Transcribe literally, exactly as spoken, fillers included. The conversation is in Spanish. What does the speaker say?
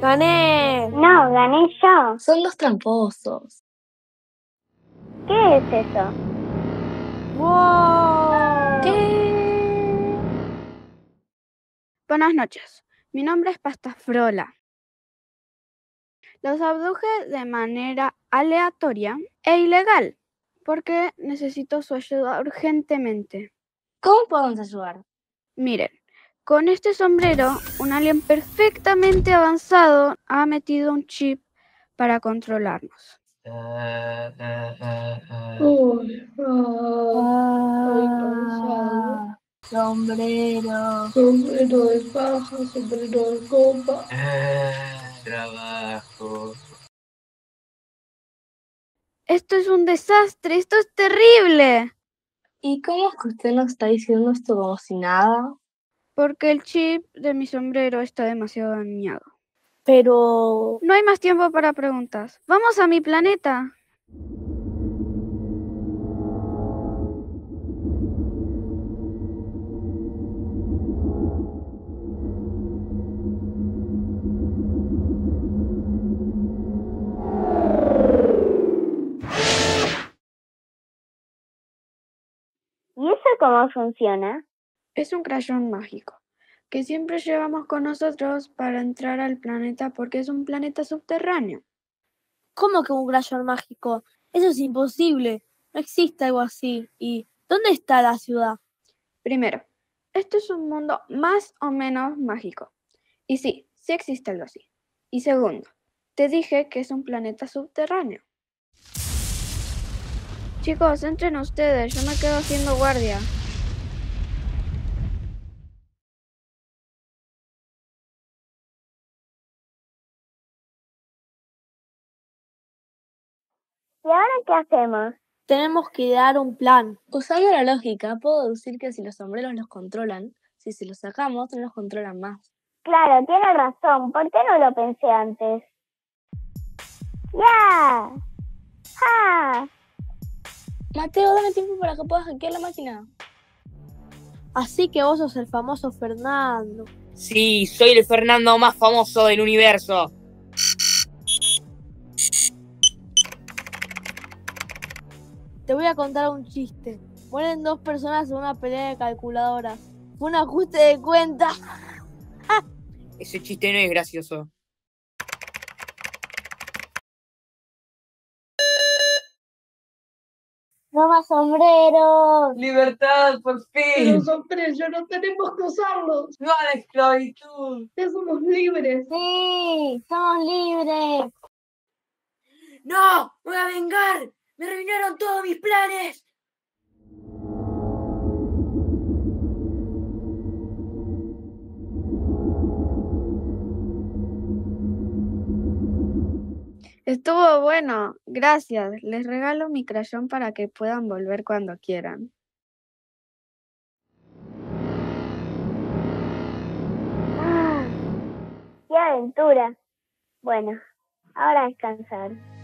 ¡Gané! No, gané yo. Son dos tramposos. ¿Qué es eso? ¡Wow! ¿Qué? Buenas noches, mi nombre es Pastafrola. Los abduje de manera aleatoria e ilegal, porque necesito su ayuda urgentemente. ¿Cómo podemos ayudar? Miren, con este sombrero, un alien perfectamente avanzado ha metido un chip para controlarnos. Uh, uh, uh, uh. Uy, ah, estoy cansado. Sombrero. Sombrero de paja, sombrero de copa. Ah, trabajo. Esto es un desastre, esto es terrible. ¿Y cómo es que usted nos está diciendo esto como si nada? Porque el chip de mi sombrero está demasiado dañado. Pero... No hay más tiempo para preguntas. ¡Vamos a mi planeta! ¿Y eso cómo funciona? Es un crayón mágico que siempre llevamos con nosotros para entrar al planeta porque es un planeta subterráneo. ¿Cómo que un crayón mágico? Eso es imposible. No existe algo así. ¿Y dónde está la ciudad? Primero, esto es un mundo más o menos mágico. Y sí, sí existe algo así. Y segundo, te dije que es un planeta subterráneo. Chicos, entren ustedes, yo me quedo haciendo guardia. ¿Y ahora qué hacemos? Tenemos que dar un plan. Usando la lógica, puedo deducir que si los sombreros los controlan, si se los sacamos, no los controlan más. Claro, tiene razón. ¿Por qué no lo pensé antes? ¡Ya! ¡Ja! Mateo, dame tiempo para que puedas hackear la máquina. Así que vos sos el famoso Fernando. Sí, soy el Fernando más famoso del universo. Te voy a contar un chiste. Mueren dos personas en una pelea de calculadoras. Fue un ajuste de cuenta. Ese chiste no es gracioso. ¡No más sombreros! ¡Libertad, por Pero fin! sombreros, ya no tenemos que usarlos. ¡No a la esclavitud! Ya somos libres. ¡Sí! ¡Somos libres! ¡No! ¡Me voy a vengar! ¡Me arruinaron todos mis planes! Estuvo bueno, gracias. Les regalo mi crayón para que puedan volver cuando quieran. ¡Ah! ¡Qué aventura! Bueno, ahora a descansar.